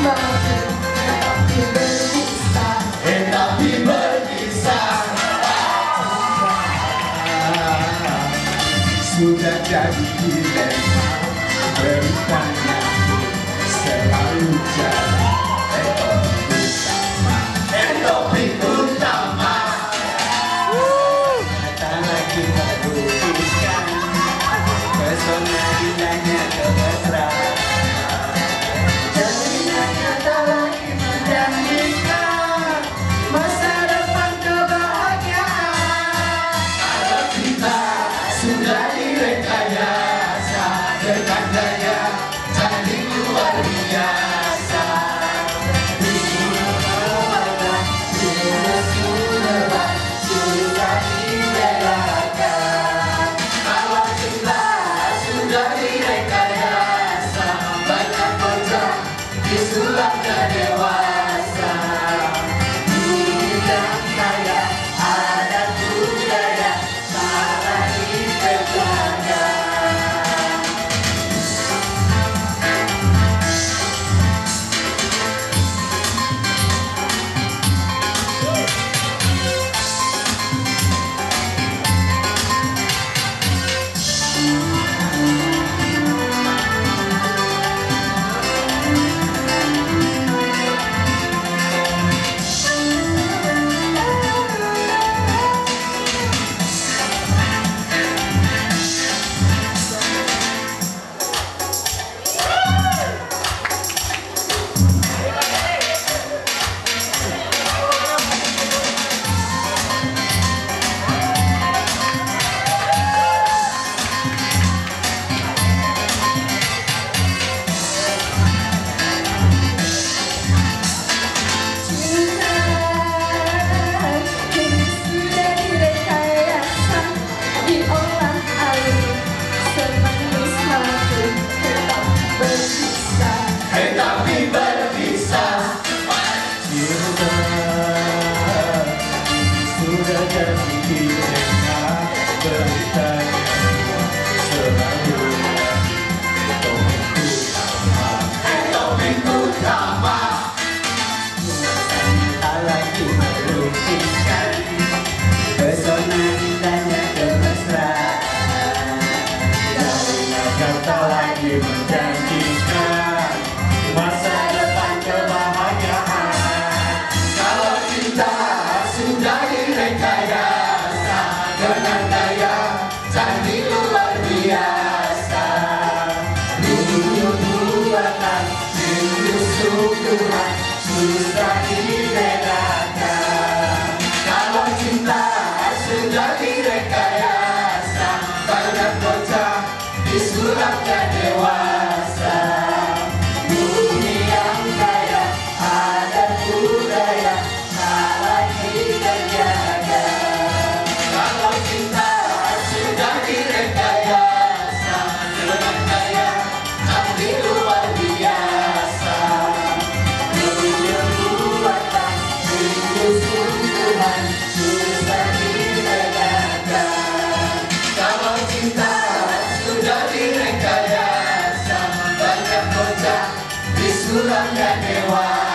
maju, tapi berpisah. Tapi berpisah. Sudah jadi dilema, beritanya selalu jadi topik utama. Tak lagi merugikan, pesona indahnya kemesraan. Jaringannya tak lagi menjanjikan masa depan kebahagiaan. Kalau kita sudah direkayasa dengan daya jadi luar biasa. Sudah dibelakan. Kalau kita sudah direkayasa banyak bocah disulapnya dewasa. Bidang kaya, adat budaya, salah diperjaga. Tapi berpisah. Cinta sudah jadi dilema, beritanya selalu topik utama. Tak lagi merugikan, pesona indahnya kemesraan. Jaringannya tak lagi menjanjikan masa depan kebahagiaan. Kalau cinta sudah direkayasa dengan daya jadi luar biasa. Rindu buatan, rindu sungguhan, susah dibedakan. Kalau cinta sudah direkayasa banyak bocah disulapnya dewasa. Bumi yang kaya, adat budaya, tak lagi terjaga. Kalau cinta sudah direkayasa dengan daya jadi luar biasa. Rindu buatan, rindu sungguhan, susah dibedakan. Kalau cinta sudah direkayasa banyak bocah disulapnya dewasa.